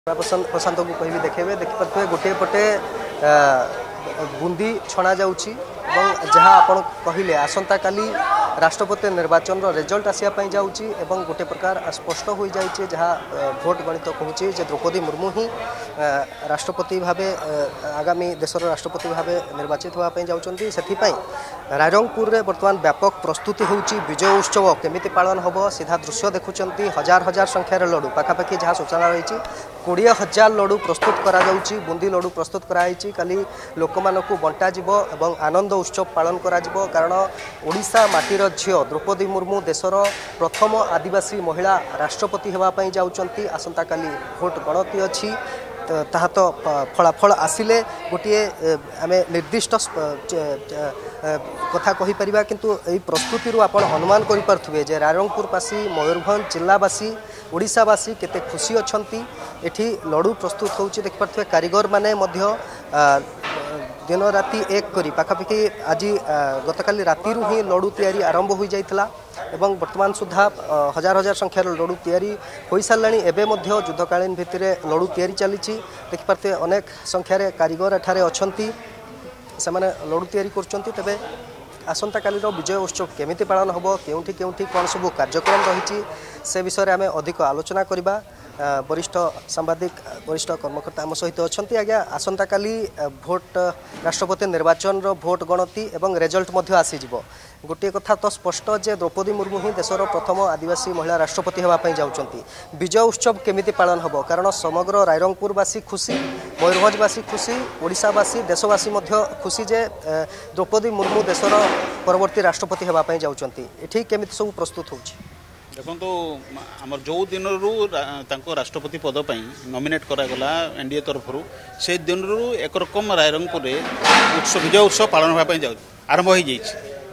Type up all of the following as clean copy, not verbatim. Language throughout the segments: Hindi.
प्रशांत को कह देखेबे देखिपे गोटे पटे बुंदी छणा जाउची जहाँ आप कहले आसंता काली राष्ट्रपति निर्वाचन रिजल्ट आसापी जाऊँगी गोटे प्रकार स्पष्ट हो जाए जहाँ भोट गणित कहूँ द्रौपदी मुर्मू ही राष्ट्रपति भाव आगामी देशर राष्ट्रपति भाव निर्वाचित होगापी जाऊँगी से रायरंगपुर में बर्तमान व्यापक प्रस्तुति होची विजय उत्सव केमिति पालन हम सीधा दृश्य देखुं हजार हजार संख्यार लड्डू पाखापाखि जहाँ सूचना रही 20,000 लड्डू प्रस्तुत करा जाउची बुंदी लड्डू प्रस्तुत कराई काली लोक मानकु बंटा जिवो एवं आनंद उत्सव पालन करा जिवो कारण ओडिशा माटीर झियो द्रौपदी मुर्मू देशर प्रथम आदिवासी महिला राष्ट्रपति होगापी जाउचंती आसंता काली भोट गणति अच्छी ताहा तो फलाफल आसिले गोटे आम निर्दिष्ट कथा कहि परिबा किंतु एई प्रस्तुति आप अनुमान करि पारथुबे जे रायरंगपुरवासी मयूरभंज जिलावासी ओडिशावासी केते खुशी अछंती एठी लड्डू प्रस्तुत होउची देख पारथुबे कारीगर माने मध्य दिन राति एक करी पाखापाखि आज गतकाली राति ही लड्डू तैयारी आरंभ हो जाइथिला एवं वर्तमान सुधा हजार हजार संख्यार लड्डू तैयारी हो साराणी एवं युद्धकालीन भित्तिर लड्डू तैयारी चली देखिपारे अनेक संख्यार कारीगर एठारे अछंती से लड्डू तैयारी करछंती तेबे आसंता कालीर विजय उत्सव केमिति पालन हम केउठी केउठी कौन सब कार्यक्रम रही से विषय में आम अधिक आलोचना करबा वरिष्ठ सांबादिक वरिष्ठ कर्मकर्ता आम सहित अच्छा आज्ञा आसंता काली भोट राष्ट्रपति निर्वाचन भोट गणति एवं रिजल्ट मध्य आसीजिवो गोटे कथा तो स्पष्ट जे द्रौपदी मुर्मू ही देशर प्रथम आदिवासी महिला राष्ट्रपति होगापी जाउचंती विजय उत्सव केमिति पालन हम कारण समग्र रायरंगपुरवासी खुशी मयूरभंजवासी खुशी ओडिशावासी देशवासी मध्य खुशी जे द्रौपदी मुर्मू देशर परवर्ती राष्ट्रपति होगापी जाउचंती एठी केमिति सब प्रस्तुत होछि देखो तो आम जो दिन राष्ट्रपति पद पर नॉमिनेट करागला एनडीए तरफ से दिन एक रकम रायरंगपुर विजय उत्सव पालन होगापी जाऊ आरंभ हो जाइए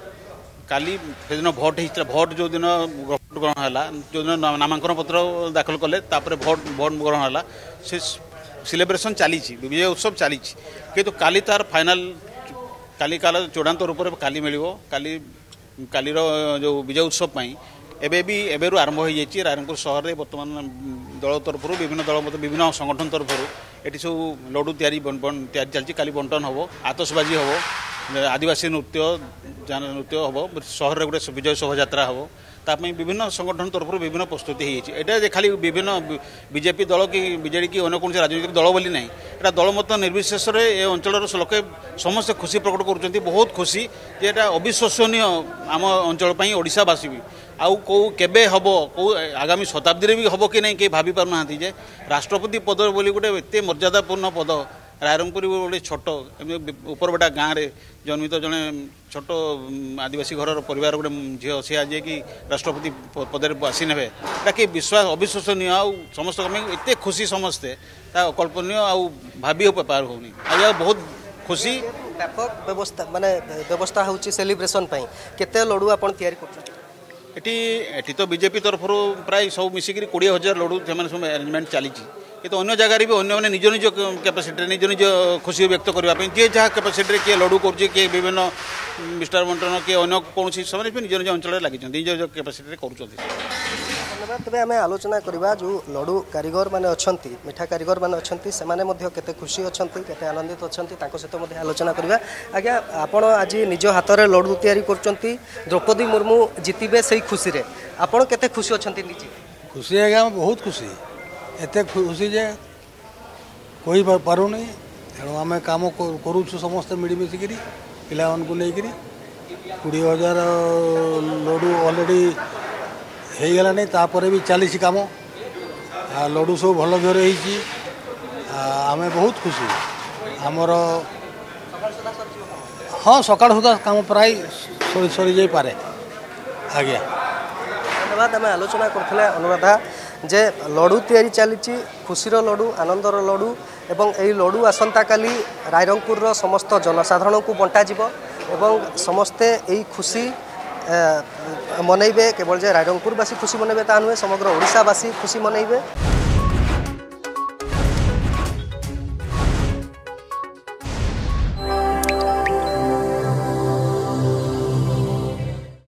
काली से दिन भोट होता भोट जो दिन भोट ग्रहण है जो दिन नामांकन पत्र दाखल कले भोट ग्रहण है से सेलिब्रेशन चली विजय उत्सव चली किंतु काली तार फाइनाल काली काल चूड़ांत रूप में काली मिल काली कालीर जो विजय उत्सव एबेरू आरंभ हो जाइए रायरंगपुर सहर में बर्तमान दल तरफ विभिन्न दल विभिन्न संगठन तरफ ये सब लड्डू तैयारी चलती काली बंटन हम आतशबाजी हम आदिवासी नृत्य हम सहर में गोटे विजय शोभा हम ताप विभिन्न संगठन तरफ विभिन्न प्रस्तुति होता खाली विभिन्न बीजेपी दल कि बीजेडी कि अन्य कौन राजनीतिक दल बोली ना यहाँ दल मत निर्विशेष ये अंचल लोके समस्त खुशी प्रकट कर बहुत खुशी जे एटा अविश्वसनीय आम अंचल ओडिशावासी भी आउ कौ केबे हबो कौ आगामी शताब्दी भी हबो कि नहीं कहीं भाभी पार ना राष्ट्रपति पद बोली गोटे एत मर्यादापूर्ण पद रायरंगपुर गोटे छोट उपरबेटा गाँव में जन्मित जड़े छोट आदिवासी घर परिवार गोटे झील सी आज कि राष्ट्रपति पद आसी ने कि विश्वास अविश्वसनीय आउ समस्त एत खुशी समस्ते अकल्पनीय आउ भाभी पार होनी आज बहुत खुशी व्यापक व्यवस्था माने व्यवस्था होची सेलिब्रेशन पई केते लड्डू आपण तैयारी करछथि एटी तो बीजेपी तरफ प्राय सब मिसिक 20,000 लड्डू से सब अरेंजमेंट चली कि तो अन्य जगार भी अन्य निज निज कैपेसिटी निज निज खुशी व्यक्त करने जी जहाँ कैपेसिटी किए लड्डू कर विभिन्न मिस्टर बंटन किए अन्य कौन समय निज निज अंचल लगी निज निज कैपेसिटी कर धन्यवाद तेज आम आलोचना करवा जो लड्डू कारीगर मैंने अच्छा मिठा कारीगर मैंने अच्छा से केते खुशी अच्छा केते आनंदित अच्छा सहित आलोचना करवा आज्ञा आपण आज निज हाथ में लड्डू तैयारी कर द्रौपदी मुर्मू जितबे से खुशी रे आपण केते खुशी अच्छा निजे खुशी आज्ञा बहुत खुशी एते खुशी जे कोई पारुनी तेणु आम कम करुचु समस्त मिलमिशिक पिला को लेकर 20,000 लड्डू ऑलरेडी हो गलानी तापर भी चली कम लड्डू सब भल घर आम बहुत खुशी आमर हाँ सकाल सुधा कम प्राय सरी जाई पारे आज्ञा धन्यवाद आम आलोचना करते अनुराधा जे लड्डू तैयारी चली खुशीर लड्डू आनंदर लड्डू एवं यही लड्डू आसंता काली रायरंगपुर समस्त जनसाधारण को बंटा जिवो एवं समस्ते यही खुशी मनइबे केवल जे रायरंगपुरवासी खुशी मनइबे ता नुहे समग्र ओडिशावासी खुशी मनइबे।